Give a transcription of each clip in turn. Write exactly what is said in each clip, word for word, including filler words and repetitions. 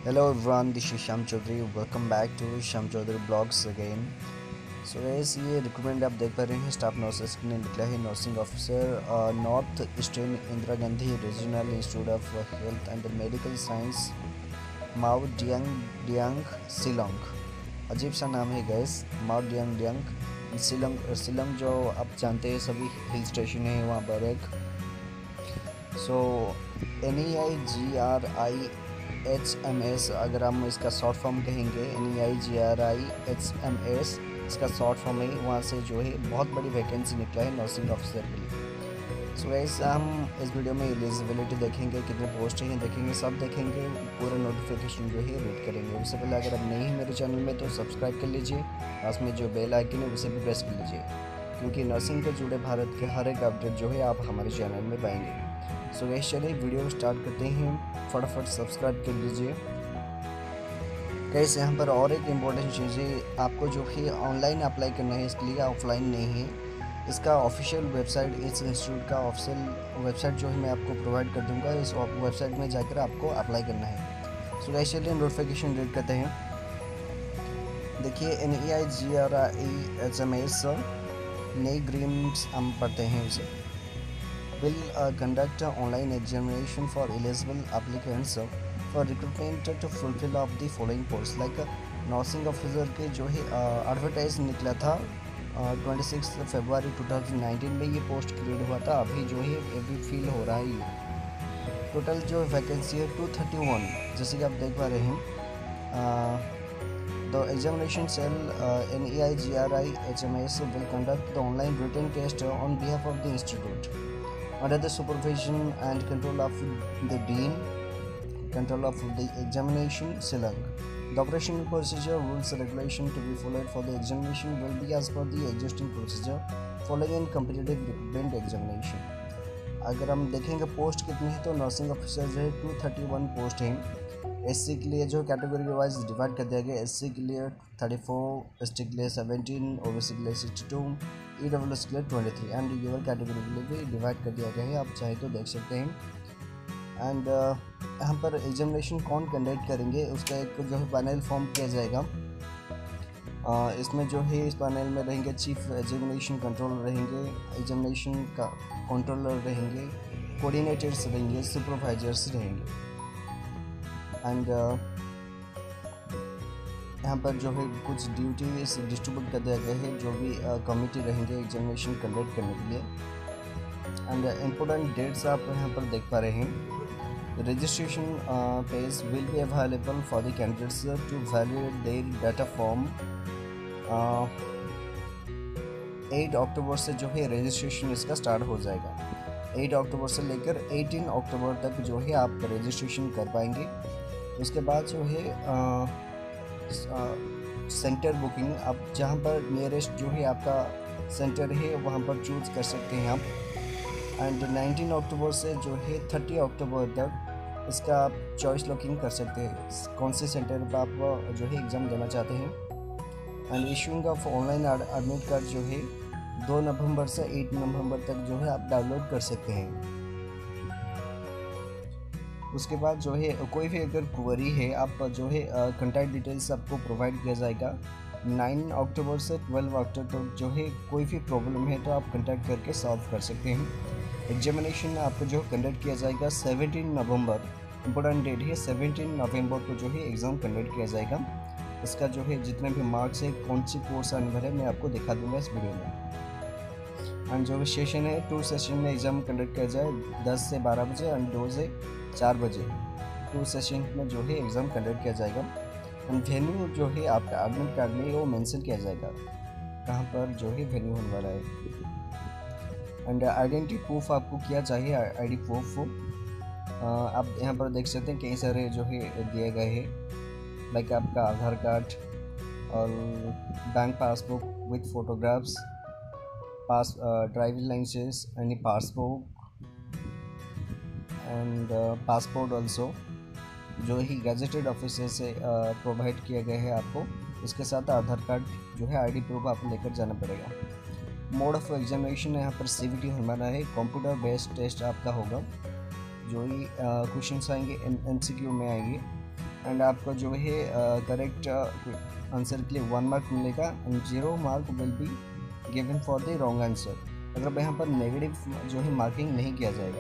Hello everyone, this is Sham Chaudhary. Welcome back to Sham Chaudhary Blogs again. So guys, ये recruitment आप देख पा रहे हैं स्टाफ नर्सेस के लिए निकला है nursing officer North Eastern Indira Gandhi regional institute of health and medical science Mawdiangdiang Shillong. अजीब सा नाम है guys, Mawdiangdiang Shillong. Shillong जो आप जानते हैं सभी हिल स्टेशन है वहाँ पर एक। So N E I G R I H M S अगर हम इसका शॉर्ट फॉर्म कहेंगे, N E I G R I H M S इसका शॉर्ट फॉर्म है। वहाँ से जो है बहुत बड़ी वैकेंसी निकला है नर्सिंग ऑफिसर के लिए। सो वैसे हम इस वीडियो में एलिजिबिलिटी देखेंगे, कितने पोस्ट हैं देखेंगे, सब देखेंगे, पूरा नोटिफिकेशन जो है रीड करेंगे। उससे पहले अगर आप नहीं हैं मेरे चैनल में तो सब्सक्राइब कर लीजिए, पास में जो बेल आइकन है उसे भी प्रेस कर लीजिए, क्योंकि नर्सिंग से जुड़े भारत के हर एक अपडेट जो है आप हमारे चैनल में पाएंगे। सो so, गैस चलिए वीडियो स्टार्ट करते हैं, फटाफट सब्सक्राइब कर लीजिए। गैस यहाँ पर और एक इम्पोर्टेंट चीज़ है, आपको जो है ऑनलाइन अप्लाई करना है, इसके लिए ऑफलाइन नहीं है। इसका ऑफिशियल वेबसाइट, इस इंस्टीट्यूट का ऑफिशियल वेबसाइट जो है मैं आपको प्रोवाइड कर दूँगा। इस वेबसाइट में जाकर आपको अप्लाई करना है। सो गैस चलिए नोटिफिकेशन रीड करते हैं। देखिए N E I G R I H M S NEIGRIHMS हम पढ़ते हैं उसे will uh, conduct an online examination for eligible applicants uh, for recruitment to fulfill of the following posts like nursing officer के जो है advertise uh, निकला था छब्बीस फरवरी दो हज़ार उन्नीस में ये पोस्ट क्रिएट हुआ था। अभी जो है अभी फिल हो रहा है ये। टोटल जो वैकेंसी है दो सौ इकतीस, जैसे कि आप देख पा रहे हैं। The examination cell uh, N E I G R I H M S will conduct the online written test on behalf of the institute under the supervision and control of the dean, control of the examination cell. The operational procedure, rules and regulation to be followed for the examination will be as per the existing procedure following in competitive recruitment examination. अगर हम देखेंगे post कितनी है तो nursing officer जो है दो सौ इकतीस पोस्ट हैं। एससी के लिए जो कैटेगरी वाइज डिवाइड कर दिया गया, एससी के लिए चौंतीस, एसटी के लिए सत्रह, ओबीसी के लिए बासठ, ईडब्ल्यूएस के लिए तेईस एंड यूआर कैटेगरी के लिए भी डिवाइड कर दिया गया है, आप चाहे तो देख सकते हैं। एंड uh, यहाँ पर एग्जामिनेशन कौन कंडक्ट करेंगे उसका एक जो है पैनल फॉर्म किया जाएगा। uh, इसमें जो है इस पैनल में रहेंगे चीफ एग्जामिनेशन कंट्रोलर रहेंगे, एग्जामिनेशन का कंट्रोलर रहेंगे, कोऑर्डिनेटर्स रहेंगे, सुपरवाइजर्स रहेंगे। एंड uh, यहाँ पर जो है कुछ ड्यूटीज डिस्ट्रीब्यूट कर दिया गया है, जो भी कमिटी uh, रहेंगे एग्जामिनेशन कंडक्ट करने के लिए। एंड इम्पोर्टेंट डेट्स आप यहाँ पर देख पा रहे हैं। Registration page will be available for the candidates to validate their data form. आठ अक्टूबर से जो है रजिस्ट्रेशन इसका स्टार्ट हो जाएगा। आठ अक्टूबर से लेकर अठारह अक्टूबर तक जो है आप रजिस्ट्रेशन कर पाएंगे। उसके बाद जो है uh, सेंटर बुकिंग, आप जहाँ पर नियरेस्ट जो है आपका सेंटर है वहाँ पर चूज़ कर सकते हैं आप। एंड उन्नीस अक्टूबर से जो है तीस अक्टूबर तक इसका आप चॉइस लॉकिंग कर सकते हैं कौन से सेंटर पर आप जो है एग्ज़ाम देना चाहते हैं। And issuing of online admit card जो है दो नवंबर से आठ नवंबर तक जो है आप डाउनलोड कर सकते हैं। उसके बाद जो है कोई भी अगर क्वेरी है आप जो है कॉन्टैक्ट डिटेल्स आपको प्रोवाइड किया जाएगा। नौ अक्टूबर से बारह अक्टूबर तक जो है कोई भी प्रॉब्लम है तो आप कॉन्टैक्ट करके सॉल्व कर सकते हैं। एग्जामिनेशन आपको जो कंडक्ट किया जाएगा सत्रह नवंबर, इम्पोर्टेंट डेट है, सत्रह नवंबर को जो है एग्ज़ाम कंडक्ट किया जाएगा। इसका जो है जितने भी मार्क्स है, कौन सी कोर्स आने वाले मैं आपको दिखा दूँगा इस वीडियो में। एंड जो भी सेशन है टू सेशन में एग्ज़ाम कंडक्ट किया जाए, दस से बारह बजे एंड दो से चार बजे टू सेशन में जो है एग्ज़ाम कंडक्ट किया जाएगा। एंड वेन्यू जो है आपका एडमिट कार्ड में वो मेंशन किया जाएगा कहाँ पर जो है वेन्यू होने वाला है। एंड आइडेंटिटी प्रूफ आपको क्या चाहिए, आईडी प्रूफ आप यहाँ पर देख सकते हैं कई सारे जो है दिए गए हैं, लाइक आपका आधार कार्ड और bank passbook with photographs, pass driving licence, any passbook and passport also जो ही गैजेटेड ऑफिसर से प्रोवाइड किया गया है आपको। इसके साथ आधार कार्ड जो है आईडी प्रूफ आपको लेकर जाना पड़ेगा। मोड ऑफ एग्जामिनेशन यहाँ पर सीवीटी होने वाला है, कंप्यूटर बेस्ड टेस्ट आपका होगा। जो ही क्वेश्चन आएंगे एमसीक्यू में आएंगे। एंड आपको जो है करेक्ट आंसर के लिए वन मार्क मिलेगा and zero mark will be given for the wrong answer. अगर यहाँ पर नेगेटिव जो है मार्किंग नहीं किया जाएगा।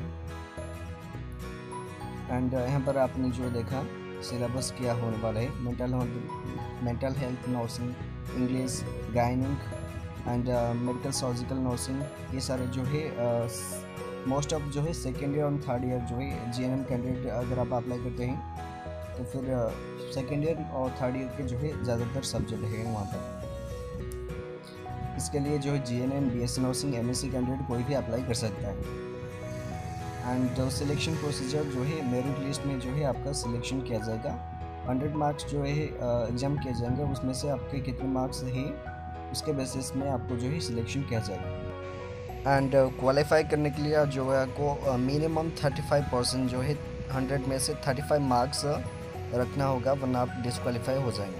एंड यहाँ पर आपने जो देखा सिलेबस क्या होने वाला है, mental mental health nursing, English, gynaec and medical surgical nursing, ये सारे जो है मोस्ट ऑफ जो है सेकेंड ईयर और थर्ड ईयर जो है जीएनएम कैंडिडेट अगर आप अप्लाई करते हैं तो फिर सेकेंड ईयर और थर्ड ईयर के जो है ज़्यादातर सब्जेक्ट है वहाँ पर। इसके लिए जो है GNM, BSc nursing, MSc candidate कोई भी अप्लाई कर सकता है। एंड सिलेक्शन प्रोसीजर जो है मेरिट लिस्ट में जो है आपका सिलेक्शन किया जाएगा। हंड्रेड मार्क्स जो है एग्ज़ाम किए जाएंगे, उसमें से आपके कितने मार्क्स है उसके बेसिस में आपको जो है सिलेक्शन किया जाएगा। एंड क्वालिफाई करने के लिए जो है आपको मिनिमम थर्टी फाइव परसेंट जो है हंड्रेड में से थर्टी फाइव मार्क्स रखना होगा, वरना आप डिस्क्वालीफाई हो जाएंगे।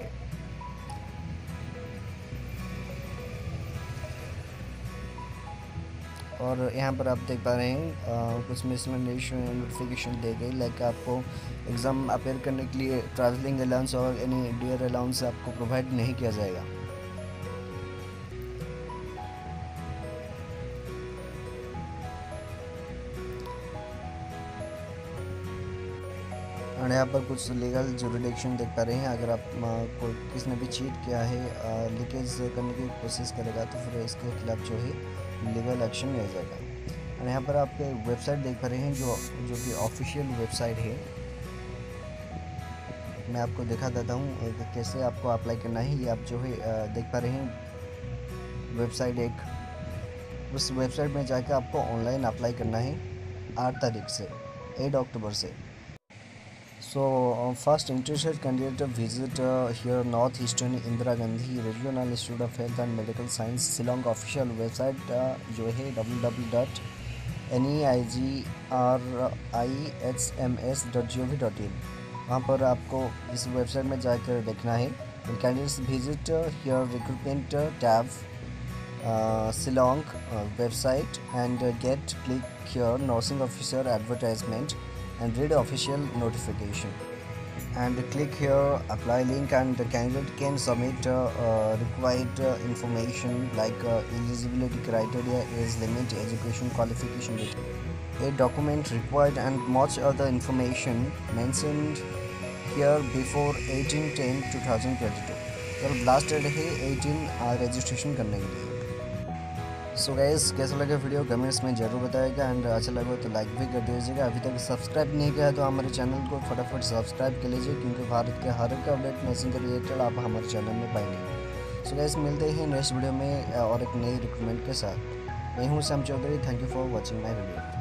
और यहाँ पर आप देख पा रहे हैं कुछ मिसलेनियस नोटिफिकेशन दे गई, लाइक आपको एग्ज़ाम अपेयर करने के लिए ट्रैवलिंग अलाउंस और एनी डियर अलाउंस आपको प्रोवाइड नहीं किया जाएगा। और यहाँ पर कुछ लीगल जुरिडिक्शन देख पा रहे हैं। अगर आप को किसी ने भी चीट किया है, लीकेज करने की कोशिश करेगा तो फिर इसके खिलाफ जो है लीगल एक्शन लिया जाएगा। और यहाँ पर आप वेबसाइट देख पा रहे हैं जो जो कि ऑफिशियल वेबसाइट है। मैं आपको दिखा देता हूँ कैसे आपको अप्लाई करना है। ये आप जो है देख पा रहे हैं वेबसाइट एक, उस वेबसाइट में जाकर आपको ऑनलाइन अप्लाई करना है आठ तारीख से आठ अक्टूबर से। So uh, first interested candidate visit uh, here North Eastern Indira Gandhi Regional Institute of Health and Medical Science Shillong official website uh, जो है W W W dot N E I G R I H M S dot G O V dot in. वहाँ पर आपको इस website में जाकर देखना है। Candidates visit here recruitment tab Shillong website and get click here nursing officer advertisement and read official notification and click here apply link, and the candidate can submit uh, uh, required uh, information like uh, eligibility criteria, age limit, education qualification, a document required and much other information mentioned here before eighteen ten twenty twenty-two। तो last date है eighteen registration करने के लिए। So guys कैसा लगा video comments में ज़रूर बताइएगा, एंड अच्छा लगा तो लाइक भी कर दीजिएगा। अभी तक सब्सक्राइब नहीं किया तो हमारे चैनल को फटाफट सब्सक्राइब कर लीजिए, क्योंकि भारत के हर एक अपडेट नर्सिंग के रिलेटेड आप हमारे चैनल में पाएंगे। सो गाइस मिलते हैं नेक्स्ट वीडियो में और एक नई रिक्रूटमेंट के साथ। मैं हूँ Shyam Chaudhary. Thank you for watching my video.